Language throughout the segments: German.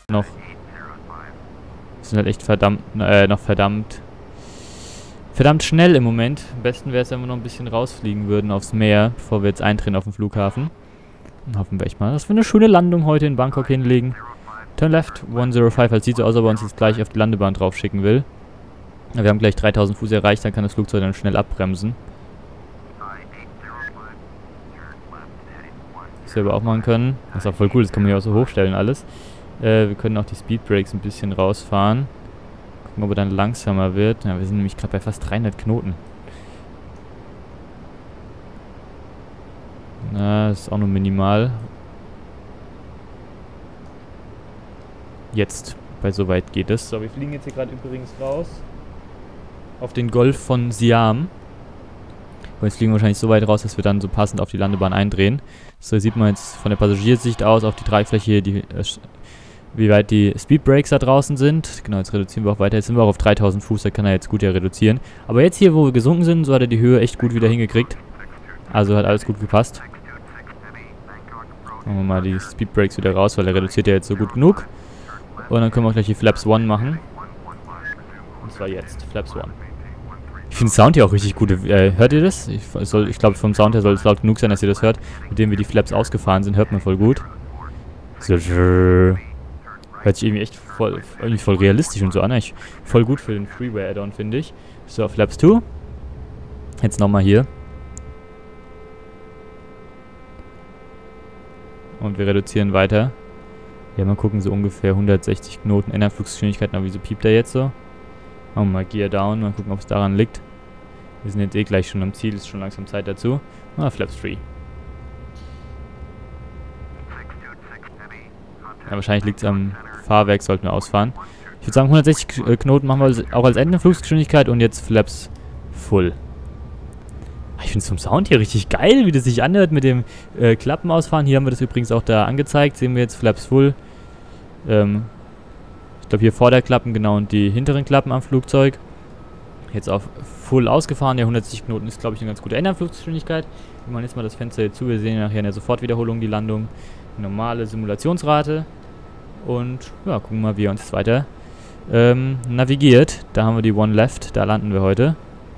noch. Wir sind halt echt noch verdammt schnell im Moment. Am besten wäre es, wenn wir noch ein bisschen rausfliegen würden aufs Meer, bevor wir jetzt eindrehen auf den Flughafen. Dann hoffen wir echt mal, dass wir eine schöne Landung heute in Bangkok hinlegen. Turn left, 105, halt sieht so aus, als ob er uns jetzt gleich auf die Landebahn drauf schicken will. Wir haben gleich 3000 Fuß erreicht, dann kann das Flugzeug dann schnell abbremsen. Das wir aber auch machen können. Das ist auch voll cool, das kann man ja auch so hochstellen alles. Wir können auch die Speedbrakes ein bisschen rausfahren. Gucken, ob er dann langsamer wird. Ja, wir sind nämlich gerade bei fast 300 Knoten. Na, das ist auch nur minimal. Jetzt, bei so weit geht es. So, wir fliegen jetzt hier gerade übrigens raus. Auf den Golf von Siam. Und jetzt fliegen wir wahrscheinlich so weit raus, dass wir dann so passend auf die Landebahn eindrehen. So, hier sieht man jetzt von der Passagiersicht aus auf die Tragfläche, wie weit die Speedbrakes da draußen sind. Genau, jetzt reduzieren wir auch weiter. Jetzt sind wir auch auf 3000 Fuß, da kann er jetzt gut ja reduzieren. Aber jetzt hier, wo wir gesunken sind, so hat er die Höhe echt gut wieder hingekriegt. Also hat alles gut gepasst. Machen wir mal die Speedbrakes wieder raus, weil er reduziert ja jetzt so gut genug. Und dann können wir auch gleich die Flaps 1 machen. Und zwar jetzt, Flaps 1. Ich finde den Sound hier auch richtig gut. Hört ihr das? Ich glaube, vom Sound her soll es laut genug sein, dass ihr das hört. Mit dem wir die Flaps ausgefahren sind, hört man voll gut. So, hört sich irgendwie echt voll realistisch und so an. Voll gut für den Freeway-Add-on, finde ich. So, Flaps 2. Jetzt nochmal hier. Und wir reduzieren weiter. Ja, mal gucken, so ungefähr 160 Knoten Innerfluggeschwindigkeit. Na, wieso piept er jetzt so? Machen wir mal Gear Down, mal gucken, ob es daran liegt. Wir sind jetzt eh gleich schon am Ziel, ist schon langsam Zeit dazu. Flaps 3. Ja, wahrscheinlich liegt es am Fahrwerk, sollten wir ausfahren. Ich würde sagen, 160 Knoten machen wir auch als Endfluggeschwindigkeit und jetzt Flaps Full. Ich finde es vom Sound hier richtig geil, wie das sich anhört mit dem Klappen ausfahren. Hier haben wir das übrigens auch da angezeigt. Sehen wir jetzt Flaps Full. Ich glaube hier Vorderklappen, genau, und die hinteren Klappen am Flugzeug. Jetzt auf Full ausgefahren. Ja, 160 Knoten ist, glaube ich, eine ganz gute Endfluggeschwindigkeit. Wir machen jetzt mal das Fenster hier zu. Wir sehen nachher in der Sofortwiederholung die Landung. Normale Simulationsrate. Und ja, gucken mal, wie er uns jetzt weiter navigiert. Da haben wir die One Left. Da landen wir heute.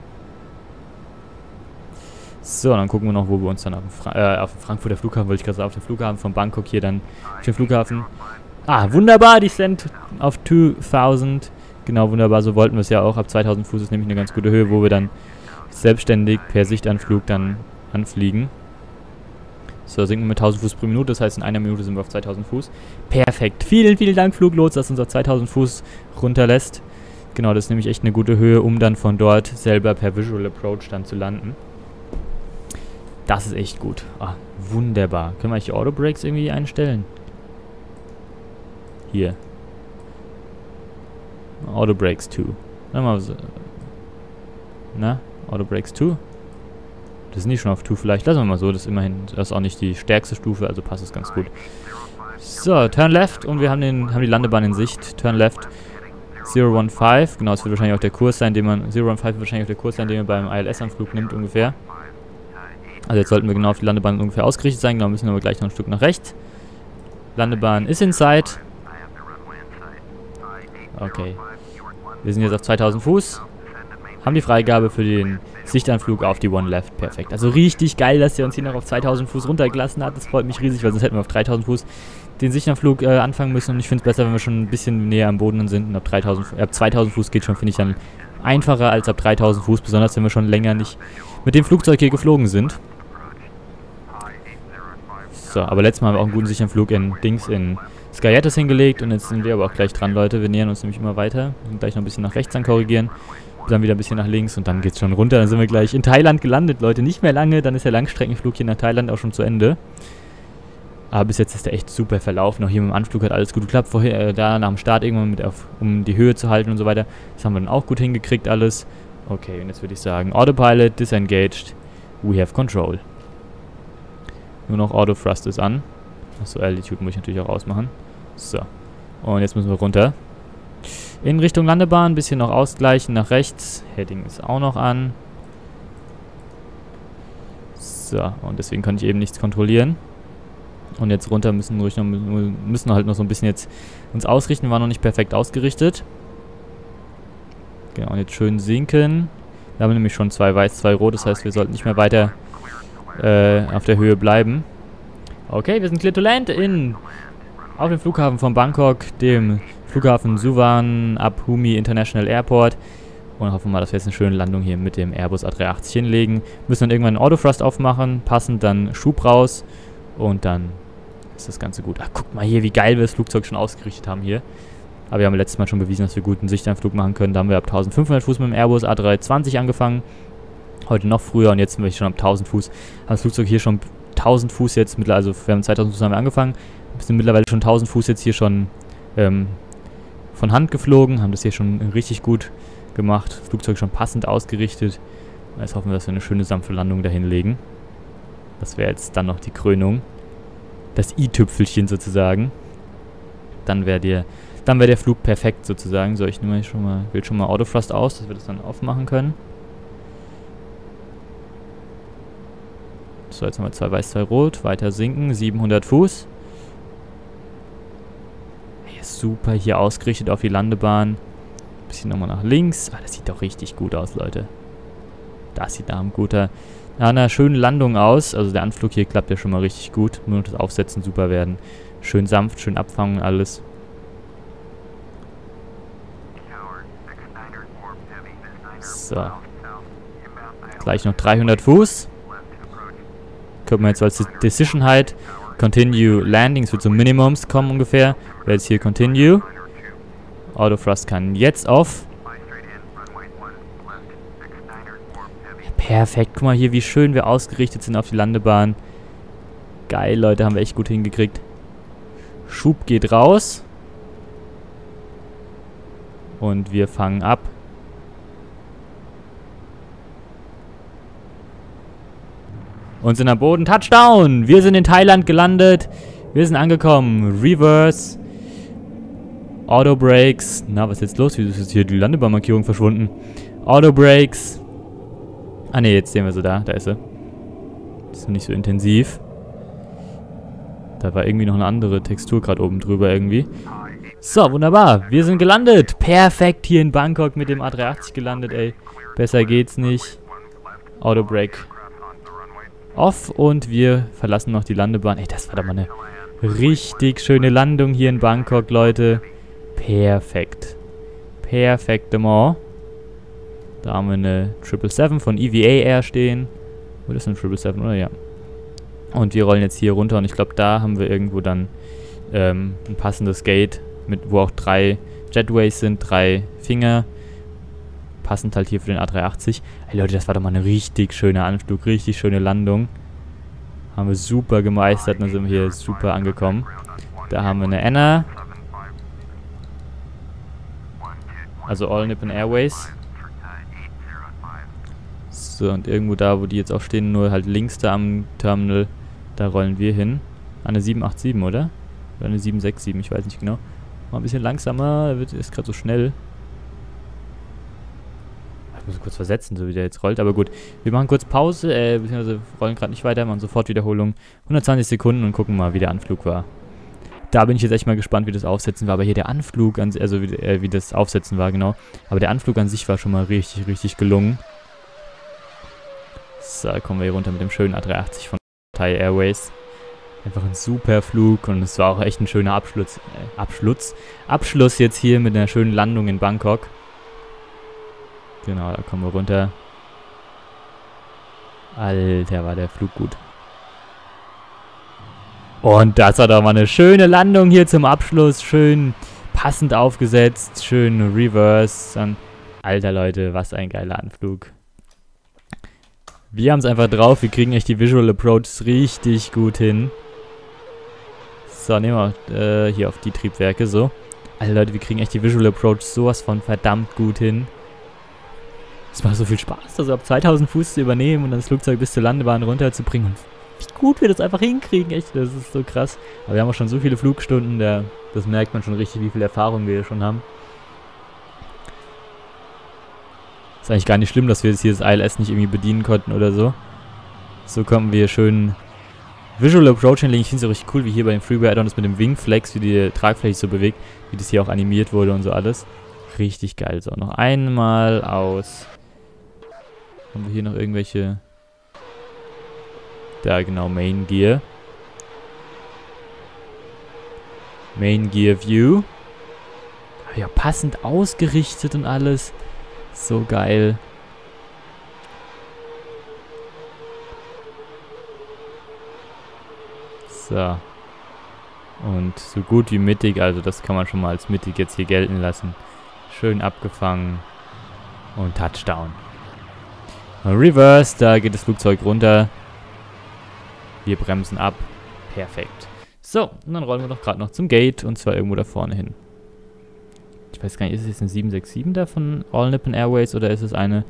So, dann gucken wir noch, wo wir uns dann auf dem Frankfurter Flughafen, wollte ich gerade sagen, auf dem Flughafen von Bangkok hier dann auf dem Flughafen. Ah, wunderbar, Descent auf 2000. Genau, wunderbar, so wollten wir es ja auch. Ab 2000 Fuß ist nämlich eine ganz gute Höhe, wo wir dann selbstständig per Sichtanflug dann anfliegen. So, sinken wir mit 1000 Fuß pro Minute, das heißt in einer Minute sind wir auf 2000 Fuß. Perfekt, vielen, vielen Dank Fluglots, dass uns auf 2000 Fuß runterlässt. Genau, das ist nämlich echt eine gute Höhe, um dann von dort selber per Visual Approach dann zu landen. Das ist echt gut. Ah, wunderbar. Können wir eigentlich die Autobrakes irgendwie einstellen? Hier. Autobrakes 2. Na, Autobrakes 2. Das ist nicht schon auf 2 vielleicht. Lassen wir mal so. Das ist immerhin, das ist auch nicht die stärkste Stufe, also passt es ganz gut. So, Turn Left und wir haben die Landebahn in Sicht. Turn Left 015. Genau, das wird wahrscheinlich auch der Kurs sein, den man 015 wird wahrscheinlich auch der Kurs sein, den man beim ILS-Anflug nimmt ungefähr. Also jetzt sollten wir genau auf die Landebahn ungefähr ausgerichtet sein. Genau, müssen wir aber gleich noch ein Stück nach rechts. Landebahn ist in Sight. Okay. Wir sind jetzt auf 2000 Fuß. Haben die Freigabe für den Sichtanflug auf die One Left. Perfekt. Also richtig geil, dass er uns hier noch auf 2000 Fuß runtergelassen hat. Das freut mich riesig, weil sonst hätten wir auf 3000 Fuß den Sichtanflug anfangen müssen. Und ich finde es besser, wenn wir schon ein bisschen näher am Boden sind. Und ab 2000 Fuß geht schon, finde ich, dann einfacher als ab 3000 Fuß. Besonders, wenn wir schon länger nicht mit dem Flugzeug hier geflogen sind. So, aber letztes Mal haben wir auch einen guten Sichtanflug in Skyettes hingelegt und jetzt sind wir aber auch gleich dran, Leute. Wir nähern uns nämlich immer weiter. Wir sind gleich noch ein bisschen nach rechts dann korrigieren. Dann wieder ein bisschen nach links und dann geht's schon runter. Dann sind wir gleich in Thailand gelandet, Leute. Nicht mehr lange, dann ist der Langstreckenflug hier nach Thailand auch schon zu Ende. Aber bis jetzt ist der echt super verlaufen. Auch hier mit dem Anflug hat alles gut geklappt. Vorher, da nach dem Start irgendwann um die Höhe zu halten und so weiter. Das haben wir dann auch gut hingekriegt alles. Okay, und jetzt würde ich sagen, Autopilot, disengaged, we have control. Nur noch Auto Thrust ist an. Achso, Altitude muss ich natürlich auch ausmachen. So. Und jetzt müssen wir runter. In Richtung Landebahn, ein bisschen noch ausgleichen nach rechts. Heading ist auch noch an. So, und deswegen kann ich eben nichts kontrollieren. Und jetzt runter müssen halt noch so ein bisschen jetzt uns ausrichten. War noch nicht perfekt ausgerichtet. Genau, und jetzt schön sinken. Da haben wir nämlich schon 2 weiß, 2 rot. Das heißt, wir sollten nicht mehr weiter auf der Höhe bleiben. Okay, wir sind clear to land auf dem Flughafen von Bangkok, dem Flughafen Suvarnabhumi International Airport. Und hoffen mal, dass wir jetzt eine schöne Landung hier mit dem Airbus A380 hinlegen. Müssen dann irgendwann einen Autothrust aufmachen, passend dann Schub raus und dann ist das Ganze gut. Ach, guckt mal hier, wie geil wir das Flugzeug schon ausgerichtet haben hier. Aber wir haben letztes Mal schon bewiesen, dass wir guten Sichteinflug machen können. Da haben wir ab 1500 Fuß mit dem Airbus A320 angefangen. Heute noch früher und jetzt sind wir schon ab 1000 Fuß. Haben das Flugzeug hier schon 1000 Fuß jetzt, also wir haben 2000 Fuß haben wir angefangen. Wir sind mittlerweile schon 1000 Fuß jetzt hier schon von Hand geflogen. Haben das hier schon richtig gut gemacht. Das Flugzeug schon passend ausgerichtet. Jetzt hoffen wir, dass wir eine schöne sanfte Landung dahin legen. Das wäre jetzt dann noch die Krönung. Das i-Tüpfelchen sozusagen. Dann wäre der Flug perfekt sozusagen. So, ich nehme wähle schon mal Autothrust aus, dass wir das dann aufmachen können. So, jetzt haben wir 2 weiß, 2 rot. Weiter sinken, 700 Fuß. Hier ist super, hier ausgerichtet auf die Landebahn. Bisschen nochmal nach links. Ah, das sieht doch richtig gut aus, Leute. Das sieht nach einer schönen Landung aus. Also der Anflug hier klappt ja schon mal richtig gut. Nur noch das Aufsetzen super werden. Schön sanft, schön abfangen alles. So. Gleich noch 300 Fuß. Können wir jetzt als Decision halt Continue Landing. Es wird so Minimums kommen ungefähr. Wäre jetzt hier Continue. Autothrust kann jetzt off. Perfekt. Guck mal hier, wie schön wir ausgerichtet sind auf die Landebahn. Geil, Leute. Haben wir echt gut hingekriegt. Schub geht raus. Und wir fangen ab. Und sind am Boden. Touchdown! Wir sind in Thailand gelandet. Wir sind angekommen. Reverse. Auto Brakes. Na, was ist jetzt los? Wieso ist jetzt hier die Landebahnmarkierung verschwunden? Auto Brakes. Ah ne, jetzt sehen wir sie da. Da ist sie. Das ist nicht so intensiv. Da war irgendwie noch eine andere Textur gerade oben drüber irgendwie. So, wunderbar. Wir sind gelandet. Perfekt hier in Bangkok mit dem A380 gelandet, ey. Besser geht's nicht. Auto Brake off und wir verlassen noch die Landebahn. Ey, das war doch mal eine richtig schöne Landung hier in Bangkok, Leute. Perfekt. Perfektement. Da haben wir eine 777 von EVA Air stehen. Wo ist eine 777, oder? Ja. Und wir rollen jetzt hier runter und ich glaube, da haben wir irgendwo dann ein passendes Gate, wo auch 3 Jetways sind, 3 Finger. Passend halt hier für den A380. Hey Leute, das war doch mal ein richtig schöner Anflug, richtig schöne Landung. Haben wir super gemeistert und dann sind wir hier super angekommen. Da haben wir eine Anna. Also All Nippon Airways. So, und irgendwo da, wo die jetzt auch stehen, nur halt links da am Terminal, da rollen wir hin. Eine 787, oder? Oder eine 767, ich weiß nicht genau. Mal ein bisschen langsamer, ist gerade so schnell. Ich muss kurz versetzen, so wie der jetzt rollt, aber gut. Wir machen kurz Pause, beziehungsweise rollen gerade nicht weiter, machen sofort Wiederholung. 120 Sekunden und gucken mal, wie der Anflug war. Da bin ich jetzt echt mal gespannt, wie das Aufsetzen war. Aber hier der Anflug, also wie das Aufsetzen war, genau. Aber der Anflug an sich war schon mal richtig, richtig gelungen. So, da kommen wir hier runter mit dem schönen A380 von Thai Airways. Einfach ein super Flug und es war auch echt ein schöner Abschluss jetzt hier mit einer schönen Landung in Bangkok. Genau, da kommen wir runter. Alter, war der Flug gut. Und das war doch mal eine schöne Landung hier zum Abschluss. Schön passend aufgesetzt, schön Reverse. Dann, alter Leute, was ein geiler Anflug. Wir haben es einfach drauf. Wir kriegen echt die Visual Approach richtig gut hin. So, nehmen wir hier auf die Triebwerke so. Alter Leute, wir kriegen echt die Visual Approach sowas von verdammt gut hin. Es macht so viel Spaß, also ab 2000 Fuß zu übernehmen und dann das Flugzeug bis zur Landebahn runterzubringen. Und wie gut wir das einfach hinkriegen, echt, das ist so krass. Aber wir haben auch schon so viele Flugstunden, das merkt man schon richtig, wie viel Erfahrung wir hier schon haben. Ist eigentlich gar nicht schlimm, dass wir jetzt hier das ILS nicht irgendwie bedienen konnten oder so. So konnten wir schön Visual Approach Handling, ich finde es auch richtig cool, wie hier bei dem Freeware Add-on das mit dem Wingflex, wie die Tragfläche so bewegt, wie das hier auch animiert wurde und so alles. Richtig geil. So, noch einmal aus. Haben wir hier noch irgendwelche... Da, genau, Main Gear. Main Gear View. Ja, passend ausgerichtet und alles. So geil. So. Und so gut wie mittig, also das kann man schon mal als mittig jetzt hier gelten lassen. Schön abgefangen. Und Touchdown. Reverse, da geht das Flugzeug runter. Wir bremsen ab. Perfekt. So, und dann rollen wir doch gerade noch zum Gate, und zwar irgendwo da vorne hin. Ich weiß gar nicht, ist es jetzt eine 767 da von All Nippon Airways oder ist es eine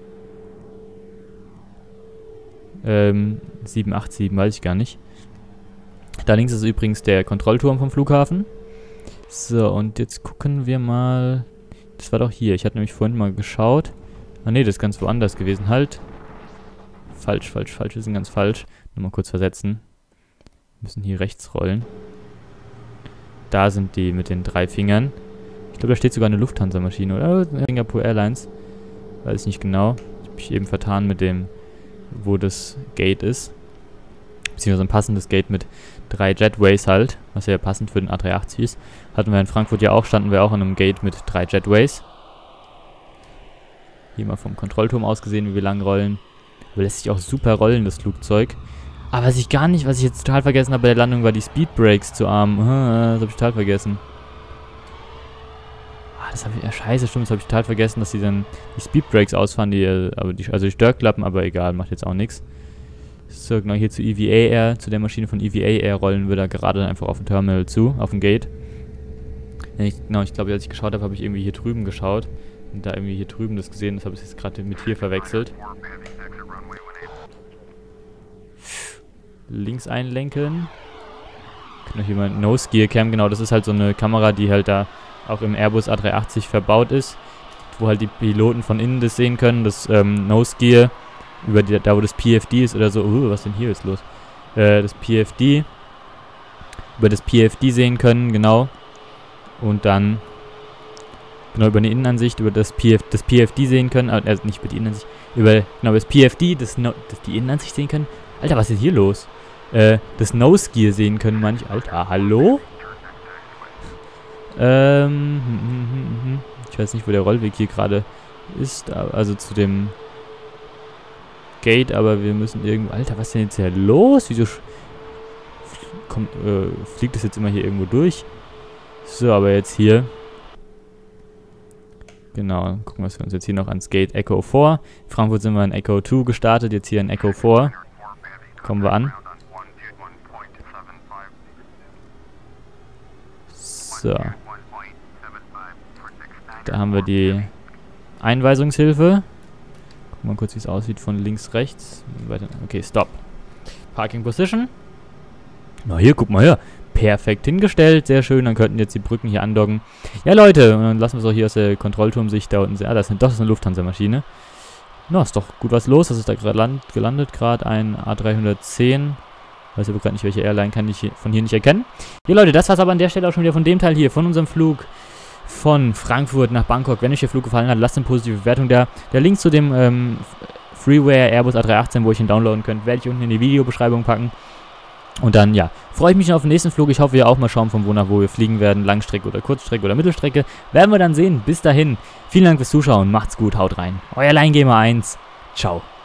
787, weiß ich gar nicht. Da links ist übrigens der Kontrollturm vom Flughafen. So, und jetzt gucken wir mal. Das war doch hier. Ich hatte nämlich vorhin mal geschaut. Ah ne, das ist ganz woanders gewesen. Halt. Falsch. Wir sind ganz falsch. Nochmal kurz versetzen. Wir müssen hier rechts rollen. Da sind die mit den 3 Fingern. Ich glaube, da steht sogar eine Lufthansa-Maschine, oder? Singapore Airlines. Weiß ich nicht genau. Ich habe mich eben vertan mit dem, wo das Gate ist. Beziehungsweise ein passendes Gate mit 3 Jetways halt, was ja passend für den A380 ist. Hatten wir in Frankfurt ja auch, standen wir auch an einem Gate mit 3 Jetways. Hier mal vom Kontrollturm aus gesehen, wie wir lang rollen. Aber lässt sich auch super rollen, das Flugzeug. Aber was ich jetzt total vergessen habe bei der Landung, war die Speedbrakes zu armen. Das habe ich total vergessen. Das habe ich, ja scheiße, stimmt, das habe ich total vergessen, dass die dann die Speedbrakes ausfahren, also die Störklappen, aber egal, macht jetzt auch nichts. So, genau, hier zu EVA Air, zu der Maschine von EVA Air rollen wir da gerade einfach auf dem Terminal zu, auf dem Gate. Ja, ich glaube, als ich geschaut habe, habe ich irgendwie hier drüben geschaut und da irgendwie hier drüben das gesehen, das habe ich jetzt gerade mit hier verwechselt. Links einlenken. Können wir hier mal Nose Gear Cam, genau, das ist halt so eine Kamera, die halt da auch im Airbus A380 verbaut ist, wo halt die Piloten von innen das sehen können, das Nose Gear, über da wo das PFD ist oder so, was denn hier ist los? Das PFD, über das PFD sehen können, genau, und dann, genau, über eine Innenansicht, über das PFD sehen können, also nicht über die Innenansicht, über das PFD, die Innenansicht sehen können. Alter, was ist hier los? Das Nose Gear sehen können manche. Alter, hallo? Ich weiß nicht, wo der Rollweg hier gerade ist, also zu dem Gate, aber wir müssen irgendwo... Alter, was ist denn jetzt hier los? Wieso fliegt das jetzt immer hier irgendwo durch? So, aber jetzt hier... Genau, gucken wir uns jetzt hier noch ans Gate Echo 4. In Frankfurt sind wir in Echo 2 gestartet, jetzt hier in Echo 4. Kommen wir an. So. Da haben wir die Einweisungshilfe. Gucken wir mal kurz, wie es aussieht von links, rechts. Okay, Stop. Parking Position. Na hier, guck mal her. Perfekt hingestellt, sehr schön. Dann könnten jetzt die Brücken hier andocken. Ja, Leute, und dann lassen wir es auch hier aus der Kontrollturmsicht da unten sehen. Ah, das ist eine Lufthansa-Maschine. Na, ist doch gut was los. Das ist da gerade gelandet, gerade ein A310. Weiß aber gerade nicht, welche Airline, kann ich von hier nicht erkennen. Ja, Leute, das war's aber an der Stelle auch schon wieder von dem Teil hier, von unserem Flug von Frankfurt nach Bangkok. Wenn euch der Flug gefallen hat, lasst eine positive Bewertung da. Der Link zu dem Freeware Airbus A318, wo ich ihn downloaden könnt, werde ich unten in die Videobeschreibung packen. Und dann, ja, freue ich mich schon auf den nächsten Flug. Ich hoffe, ihr auch mal schauen, von wo nach wo wir fliegen werden. Langstrecke oder Kurzstrecke oder Mittelstrecke. Werden wir dann sehen. Bis dahin. Vielen Dank fürs Zuschauen. Macht's gut. Haut rein. Euer LineGamer 1. Ciao.